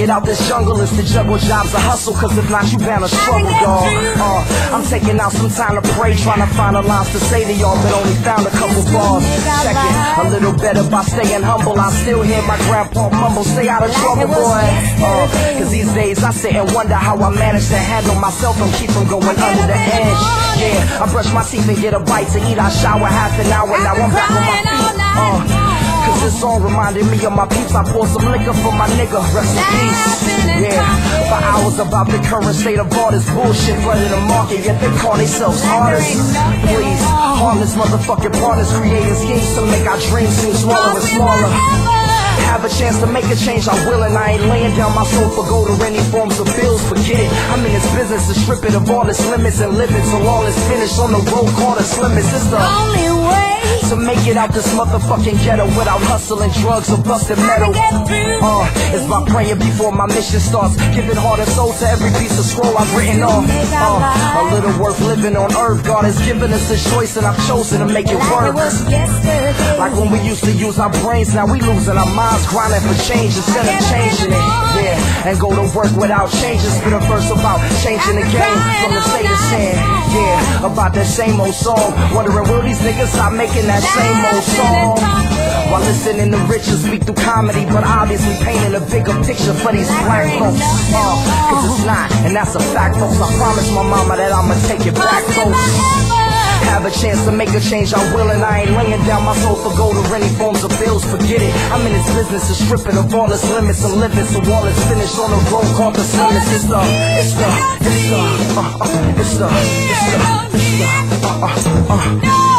it out this jungle is to juggle jobs or hustle, cause if not you bound to struggle, dawg. I'm taking out some time to pray, trying to find the lines to say to y'all, but only found a couple bars. Check it, a little better by staying humble. I still hear my grandpa mumble, stay out of trouble, boy. Cause these days I sit and wonder how I manage to handle myself and keep from going under the edge. Yeah, I brush my teeth and get a bite to eat. I shower half an hour, now I'm back on my feet. Cause this song reminded me of my peeps. I pour some liquor for my nigga, rest in peace. Yeah, for hours about the current state of all this bullshit flooding the market, yet they call themselves artists. Please, harmless motherfucking partners creating schemes to make our dreams seem smaller and smaller. Have a chance to make a change, I will, and I ain't laying down my soul for gold or any forms of bills. Forget it, I'm in this business to strip it of all its limits and living so all is finished on the road called the slimmest. It's the only way to make it out this motherfucking ghetto without hustling drugs or busting metal. It's by praying before my mission starts, giving heart and soul to every piece of scroll I've written off. A little worth living on earth, God has given us this choice and I've chosen to make it work. Like when we used to use our brains, now we losing our minds, grinding for change instead of changing it. Yeah, and go to work without changes. Spit a verse about changing the game from the state of sin. Yeah, about that same old song, wondering will these niggas stop making that same old song? While listening to Richard speak through comedy, but obviously painting a bigger picture for these black folks. Cause it's not, and that's a fact, folks. I promise my mama that I'ma take it back, folks. Have a chance to make a change, I will, and I ain't laying down my soul for gold or any forms of bills. Forget it, I'm in this business to strip it of all its limits and living so all is finished on the road called the slimmest. It's the